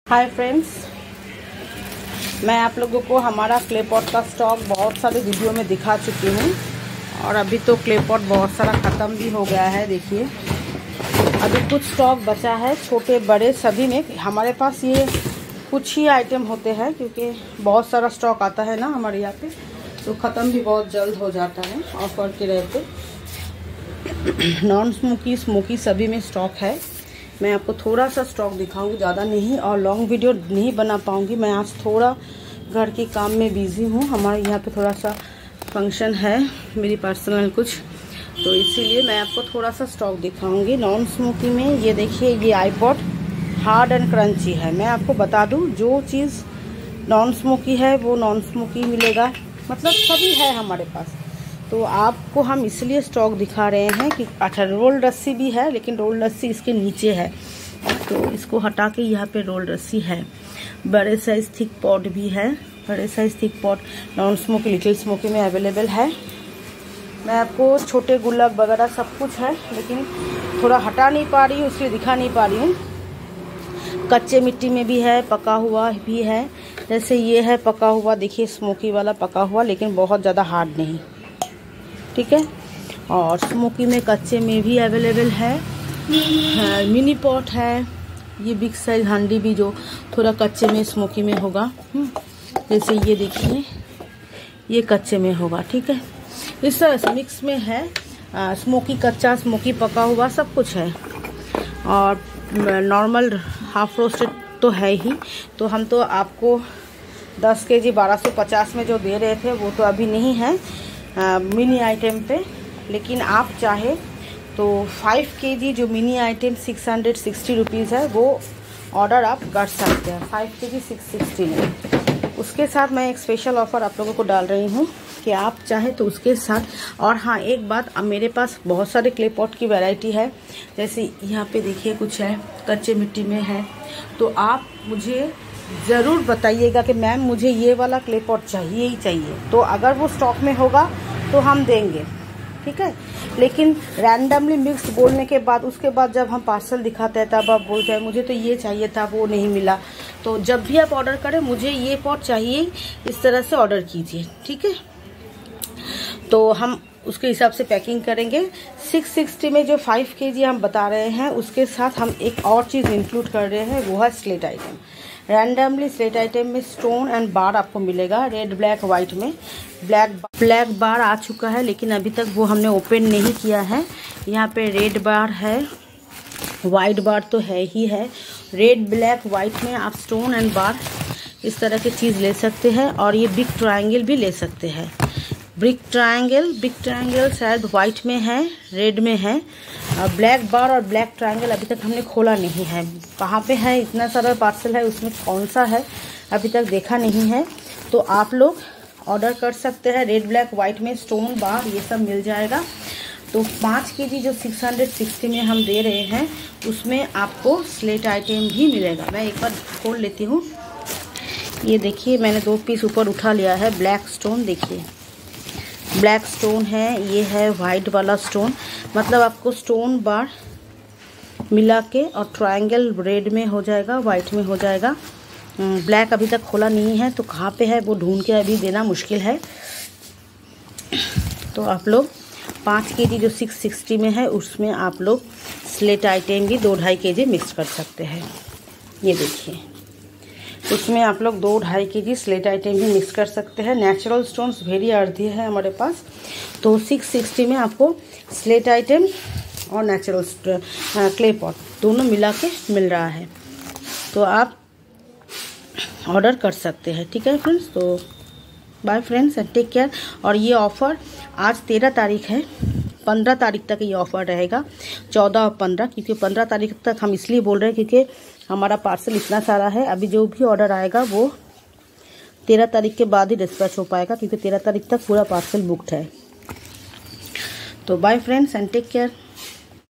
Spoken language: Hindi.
हाय फ्रेंड्स, मैं आप लोगों को हमारा क्ले पॉट का स्टॉक बहुत सारे वीडियो में दिखा चुकी हूँ और अभी तो क्ले पॉट बहुत सारा ख़त्म भी हो गया है। देखिए अभी कुछ स्टॉक बचा है, छोटे बड़े सभी में। हमारे पास ये कुछ ही आइटम होते हैं क्योंकि बहुत सारा स्टॉक आता है ना हमारे यहाँ पे, तो ख़त्म भी बहुत जल्द हो जाता है ऑफर के रहते। नॉन स्मोकी स्मोकी सभी में स्टॉक है। मैं आपको थोड़ा सा स्टॉक दिखाऊंगी, ज़्यादा नहीं, और लॉन्ग वीडियो नहीं बना पाऊंगी। मैं आज थोड़ा घर के काम में बिज़ी हूँ। हमारे यहाँ पे थोड़ा सा फंक्शन है मेरी पर्सनल कुछ, तो इसीलिए मैं आपको थोड़ा सा स्टॉक दिखाऊंगी। नॉन स्मोकी में ये देखिए, ये आईपॉड हार्ड एंड क्रंची है। मैं आपको बता दूँ, जो चीज़ नॉन स्मोकी है वो नॉन स्मोकी मिलेगा, मतलब सभी है हमारे पास। तो आपको हम इसलिए स्टॉक दिखा रहे हैं कि अच्छा, रोल रस्सी भी है, लेकिन रोल रस्सी इसके नीचे है, तो इसको हटा के यहाँ पे रोल रस्सी है। बड़े साइज थिक पॉट भी है, बड़े size thick pot non smoky little smoky में अवेलेबल है। मैं आपको छोटे गुलाब वगैरह सब कुछ है, लेकिन थोड़ा हटा नहीं पा रही हूँ इसलिए दिखा नहीं पा रही हूँ। कच्चे मिट्टी में भी है, पका हुआ भी है। जैसे ये है पका हुआ, देखिए स्मोकी वाला पका हुआ, लेकिन बहुत ज़्यादा हार्ड नहीं, ठीक है। और स्मोकी में कच्चे में भी अवेलेबल है। मिनी पॉट है, ये बिग साइज हांडी भी जो थोड़ा कच्चे में स्मोकी में होगा। जैसे ये देखिए, ये कच्चे में होगा, ठीक है। इस तरह से मिक्स में है, स्मोकी कच्चा स्मोकी पका हुआ सब कुछ है। और नॉर्मल हाफ रोस्टेड तो है ही। तो हम तो आपको 10 केजी 1250 में जो दे रहे थे वो तो अभी नहीं है मिनी आइटम पे, लेकिन आप चाहे तो 5 केजी जो मिनी आइटम 660 रुपीज़ है वो ऑर्डर आप कर सकते हैं। 5 केजी 660 में। उसके साथ मैं एक स्पेशल ऑफ़र आप लोगों को डाल रही हूँ कि आप चाहे तो उसके साथ। और हाँ, एक बात, अब मेरे पास बहुत सारे क्ले पॉट की वैरायटी है। जैसे यहाँ पे देखिए कुछ है कच्चे मिट्टी में है, तो आप मुझे ज़रूर बताइएगा कि मैम मुझे ये वाला क्ले पॉट चाहिए ही चाहिए। तो अगर वो स्टॉक में होगा तो हम देंगे, ठीक है। लेकिन रैंडमली मिक्स बोलने के बाद, उसके बाद जब हम पार्सल दिखाते हैं तब आप बोलते हैं मुझे तो ये चाहिए था, वो नहीं मिला। तो जब भी आप ऑर्डर करें मुझे ये पॉट चाहिए, इस तरह से ऑर्डर कीजिए, ठीक है। तो हम उसके हिसाब से पैकिंग करेंगे। 660 में जो 5 केजी हम बता रहे हैं, उसके साथ हम एक और चीज़ इंक्लूड कर रहे हैं, वो है slate item. Randomly slate item में स्टोन एंड बार आपको मिलेगा, रेड ब्लैक वाइट में। ब्लैक बार आ चुका है, लेकिन अभी तक वो हमने ओपन नहीं किया है। यहाँ पे रेड बार है, वाइट बार तो है ही है। रेड ब्लैक वाइट में आप स्टोन एंड बार इस तरह की चीज़ ले सकते हैं। और ये बिग ट्रायंगल भी ले सकते हैं। बिग ट्रायंगल शायद वाइट में है, रेड में है। ब्लैक बार और ब्लैक ट्रायंगल अभी तक हमने खोला नहीं है। कहाँ पे है, इतना सारा पार्सल है, उसमें कौन सा है अभी तक देखा नहीं है। तो आप लोग ऑर्डर कर सकते हैं। रेड ब्लैक वाइट में स्टोन बार ये सब मिल जाएगा। तो 5 केजी जो 660 में हम दे रहे हैं, उसमें आपको स्लेट आइटम भी मिलेगा। मैं एक बार खोल लेती हूँ। ये देखिए, मैंने 2 पीस ऊपर उठा लिया है। ब्लैक स्टोन देखिए, ब्लैक स्टोन है, ये है वाइट वाला स्टोन। मतलब आपको स्टोन बार मिला के और ट्रायंगल रेड में हो जाएगा, वाइट में हो जाएगा। ब्लैक अभी तक खोला नहीं है, तो कहाँ पे है वो ढूंढ के अभी देना मुश्किल है। तो आप लोग 5 केजी जो 660 में है, उसमें आप लोग स्लेट आइटम भी 2-2.5 केजी मिक्स कर सकते हैं। ये देखिए, उसमें आप लोग 2-2.5 केजी स्लेट आइटम भी मिक्स कर सकते हैं। नेचुरल स्टोन्स वेरी अर्धी है हमारे पास, तो 660 में आपको स्लेट आइटम और नेचुरल क्ले पॉट दोनों मिला के मिल रहा है। तो आप ऑर्डर कर सकते हैं, ठीक है फ्रेंड्स। तो bye friends and take care. और ये ऑफ़र आज 13 तारीख है, 15 तारीख तक ये ऑफ़र रहेगा। 14 और 15, क्योंकि 15 तारीख तक हम इसलिए बोल रहे हैं क्योंकि हमारा पार्सल इतना सारा है। अभी जो भी ऑर्डर आएगा वो 13 तारीख के बाद ही डिस्पैच हो पाएगा, क्योंकि 13 तारीख तक पूरा पार्सल बुक्ड है। तो bye friends and take care.